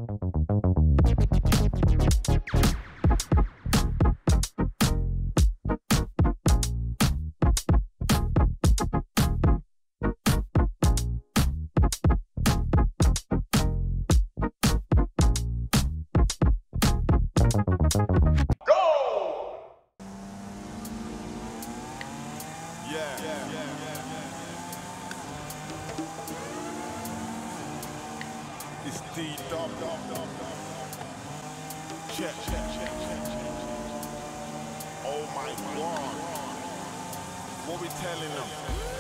It's D-Dub. Check. Oh my God. What we telling them?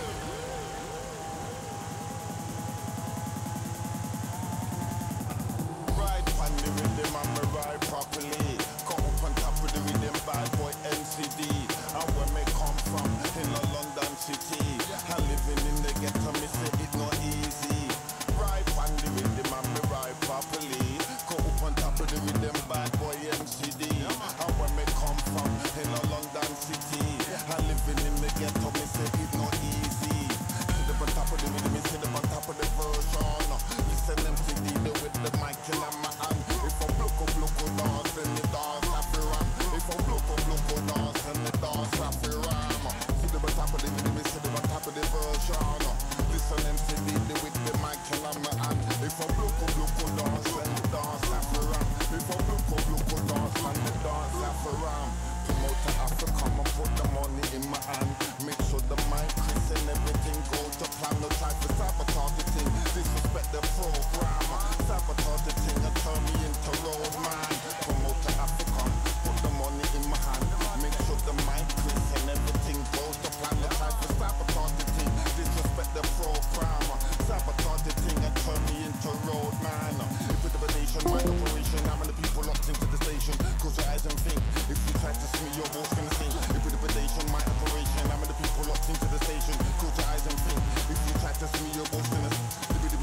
Ride on the rhythm and me ride properly. Come up on top of the rhythm, bad boy NCD. And where me come from, in a London city. And living in the ghetto, me say it not easy. Ride on the rhythm and me ride properly. Come up on top of the rhythm, bad boy MCD. And where me come from, in a London city. And living in the ghetto, me say it not easy. Sit up on top of the rhythm, me sit up on top of the version. Listen MCD with the mic in my hand. If I bloco dance, then the dance happy ram. If I bloco dance, then the dance happy ram. Sit up on top of the rhythm, me sit up on top of the version. Listen MCD with the mic in my hand. If I bloco dance, then the dance happy ram. If I bloco dance, then the dance happy ram. Promote to Africa, and put the money in my hand. Make sure the mic, Chris and everything go to plan. No time for sabotage the thing, disrespect the program. Sabotage the thing and turn me into road man. Promote to Africa, put the money in my hand. Make sure the mic, Chris and everything goes to plan. No time for sabotage the thing, disrespect the program. Sabotage the thing and turn me into road man. If with the nation, my operation, I'm the people locked into the station. Close your eyes and think, if you try to see me, your voice gonna sing. If with the nation, my operation, I'm the people locked into the station. Close your eyes and think, if you try to see me, your voice gonna sing.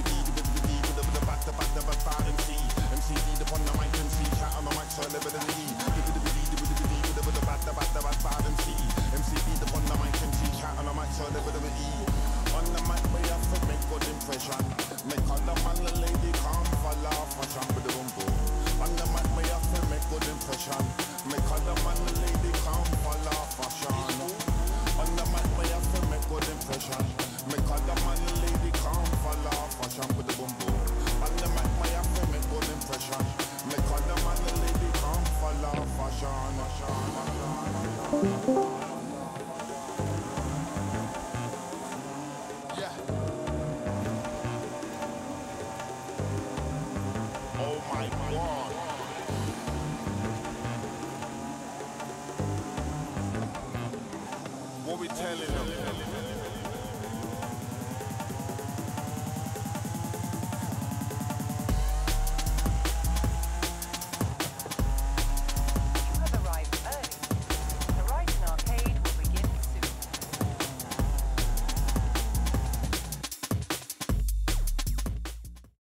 MCD upon the mic and see, shout on the mic, so I live it in the E. MCD upon the mic and see, shout on the mic, so I live it in the E. On the mic, we have to make good impression. Make all the man and lady come fall off and jump with the boom boom. On the mic, we have to make good impression. Make all the man and lady come fall off and shine. On the mic, we have to make good impression. Make all the man and lady come fall off and jump with the boom boom. On the mic, we have to make good impression. Make all the man and lady come fall off and shine. Oh my God. What we telling them?